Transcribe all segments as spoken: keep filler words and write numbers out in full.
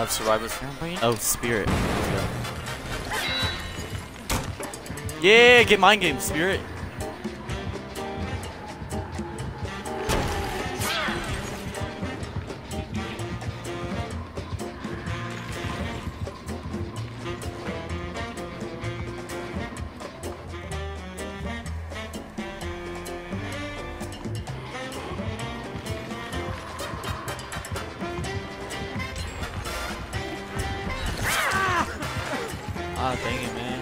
Survivor's Campaign? Oh, Spirit. Let's go. Yeah, get mind game, Spirit. Ah, dang it, man.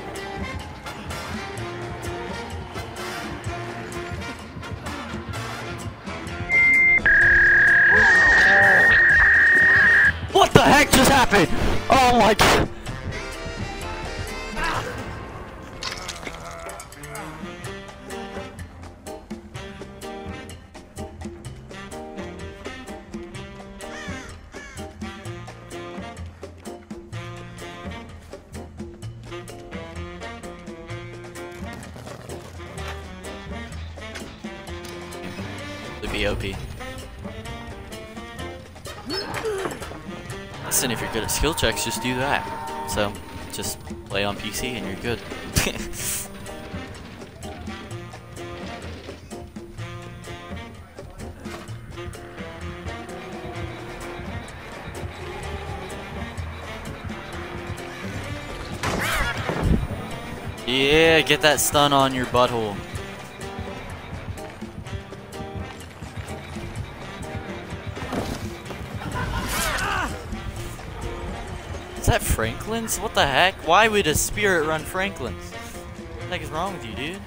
What the heck just happened? Oh my god. The B O P. Listen, if you're good at skill checks, just do that. So, just play on P C and you're good. Yeah, get that stun on your butthole. Is that Franklin's? What the heck? Why would a spirit run Franklin's? What the heck is wrong with you, dude?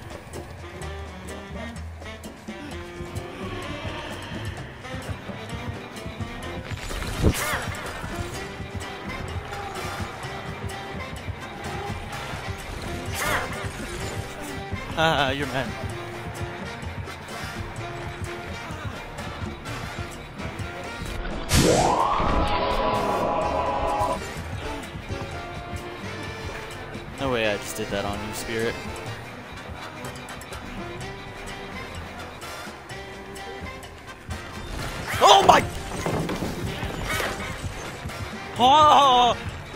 Haha, you're mad. No way I just did that on you, Spirit. Oh my! Oh!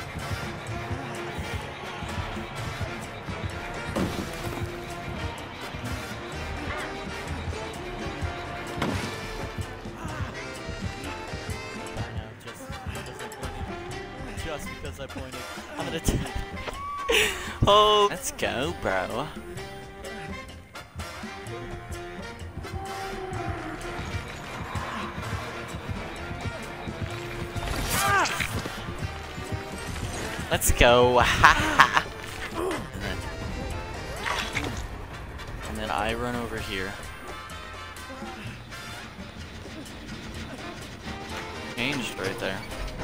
I know, just, just because I pointed. I'm gonna take. Oh, let's go, bro. Let's go. Ha and then, and then I run over here. Changed right there.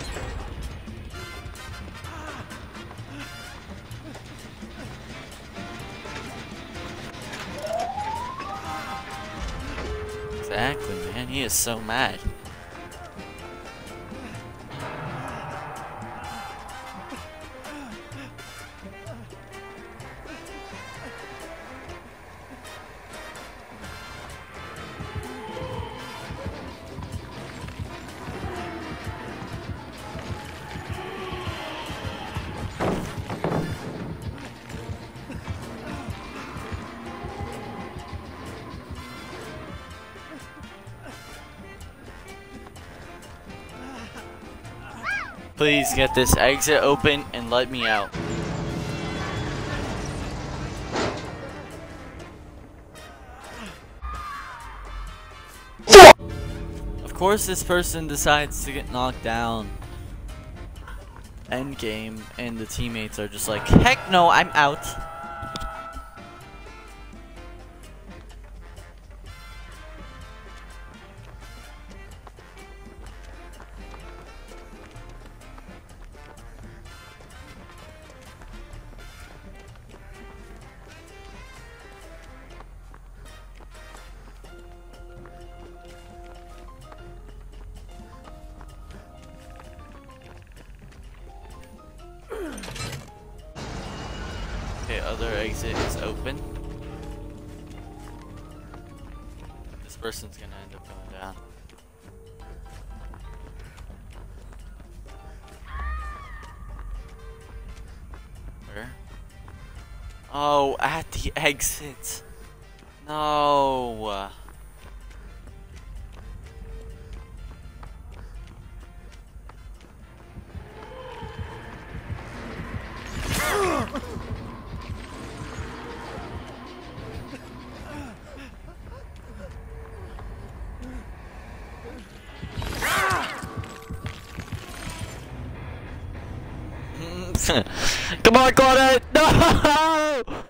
Exactly, man. He is so mad. Please get this exit open and let me out. Of course this person decides to get knocked down. End game, and the teammates are just like, heck no, I'm out. Okay, other exit is open. This person's gonna end up going down. Oh, at the exit. No. Come on, Claudette! No!